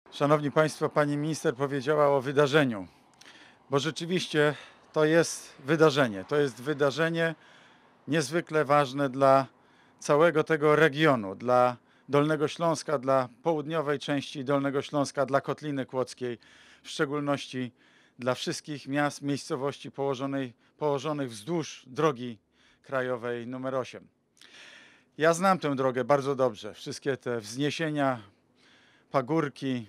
Szanowni Państwo, pani minister powiedziała o wydarzeniu, bo rzeczywiście to jest wydarzenie. To jest wydarzenie niezwykle ważne dla całego tego regionu, dla Dolnego Śląska, dla południowej części Dolnego Śląska, dla Kotliny Kłodzkiej, w szczególności dla wszystkich miast, miejscowości położonych wzdłuż drogi krajowej nr 8. Ja znam tę drogę bardzo dobrze. Wszystkie te wzniesienia, pagórki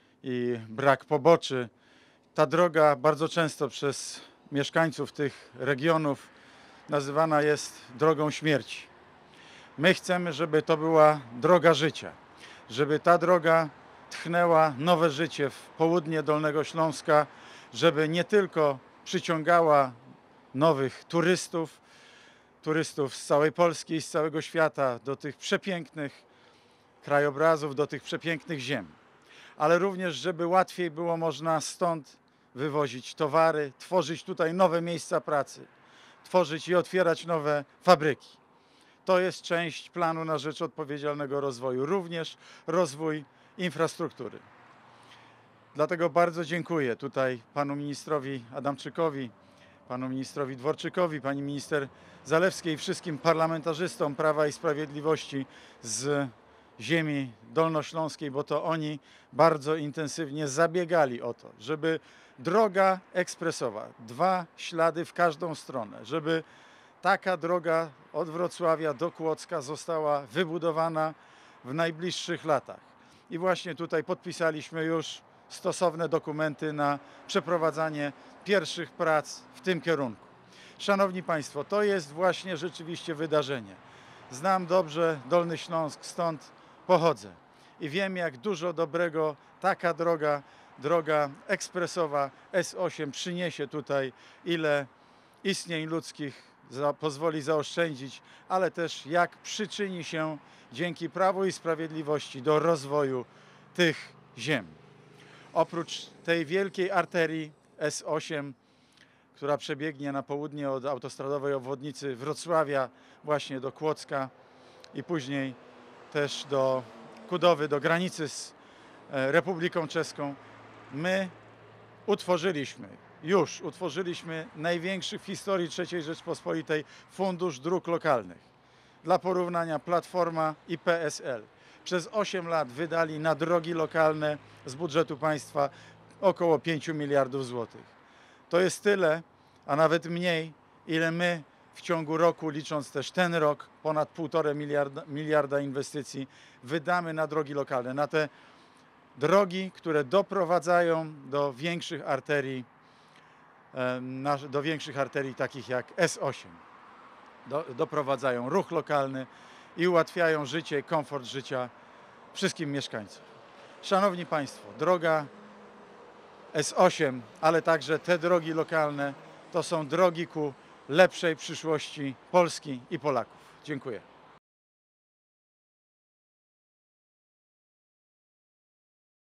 i brak poboczy. Ta droga bardzo często przez mieszkańców tych regionów nazywana jest drogą śmierci. My chcemy, żeby to była droga życia, żeby ta droga tchnęła nowe życie w południe Dolnego Śląska, żeby nie tylko przyciągała nowych turystów z całej Polski i z całego świata do tych przepięknych krajobrazów, do tych przepięknych ziem, ale również, żeby łatwiej było można stąd wywozić towary, tworzyć tutaj nowe miejsca pracy, tworzyć i otwierać nowe fabryki. To jest część planu na rzecz odpowiedzialnego rozwoju, również rozwój infrastruktury. Dlatego bardzo dziękuję tutaj panu ministrowi Adamczykowi, panu ministrowi Dworczykowi, pani minister Zalewskiej i wszystkim parlamentarzystom Prawa i Sprawiedliwości z ziemi dolnośląskiej, bo to oni bardzo intensywnie zabiegali o to, żeby droga ekspresowa, 2 ślady w każdą stronę, żeby taka droga od Wrocławia do Kłodzka została wybudowana w najbliższych latach. I właśnie tutaj podpisaliśmy już stosowne dokumenty na przeprowadzanie pierwszych prac w tym kierunku. Szanowni Państwo, to jest właśnie rzeczywiście wydarzenie. Znam dobrze Dolny Śląsk, stąd pochodzę i wiem, jak dużo dobrego taka droga ekspresowa S8 przyniesie tutaj, ile istnień ludzkich pozwoli zaoszczędzić, ale też jak przyczyni się dzięki Prawu i Sprawiedliwości do rozwoju tych ziem. Oprócz tej wielkiej arterii S8, która przebiegnie na południe od autostradowej obwodnicy Wrocławia właśnie do Kłodzka i później też do Kudowy, do granicy z Republiką Czeską, my utworzyliśmy największy w historii III Rzeczpospolitej Fundusz Dróg Lokalnych. Dla porównania Platforma i PSL przez 8 lat wydali na drogi lokalne z budżetu państwa około 5 miliardów złotych. To jest tyle, a nawet mniej, ile my w ciągu roku, licząc też ten rok, ponad 1,5 miliarda inwestycji wydamy na drogi lokalne, na te drogi, które doprowadzają do większych arterii takich jak S8. Doprowadzają ruch lokalny i ułatwiają życie, komfort życia wszystkim mieszkańcom. Szanowni Państwo, droga S8, ale także te drogi lokalne to są drogi ku lepszej przyszłości Polski i Polaków. Dziękuję.